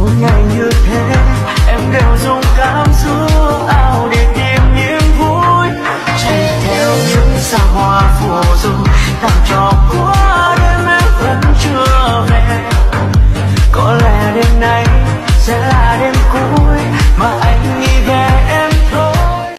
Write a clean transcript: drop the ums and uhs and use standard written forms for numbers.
một ngày như thế em đều dùng cảm xúc ảo để tìm niềm vui, chạy theo những xa hoa phù du làm cho quá đêm em vẫn chưa về. Có lẽ đêm nay sẽ là